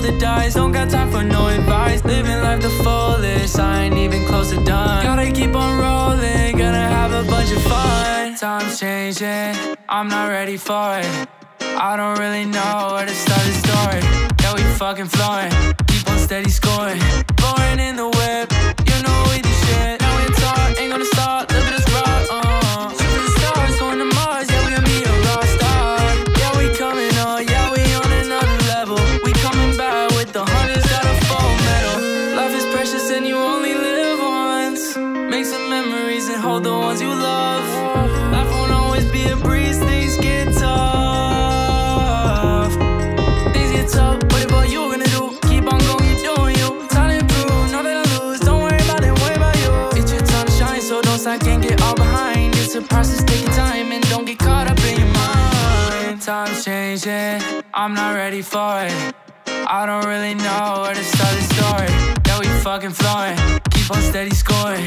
the dice. Don't got time for no advice. Living life the fullest, I ain't even close to done. Gotta keep on rolling, gonna have a bunch of fun. Time's changing, I'm not ready for it. I don't really know where to start the story. Yeah, we fucking flowing, keep on steady scoring. Blowing in the whip, you know we the shit. Now we talk, ain't gonna stop, live it as rock. Shooting the stars, going to Mars, yeah, we gonna be a rock star. Yeah, we coming on, yeah, we on another level. We coming back with the hunters, got a full medal. Life is precious and you only live once. Make some memories and hold the ones you love. Life won't always be a breeze, things get tough. Things get tough, what about you gonna do? Keep on going, you doing you. Time to improve, know that I lose. Don't worry about it, worry about you. It's your time to shine, so don't stop, can't get all behind. It's a process, taking time, and don't get caught up in your mind. Time's changing, I'm not ready for it. I don't really know where to start the story. Yeah, we fucking flowing, keep on steady scoring.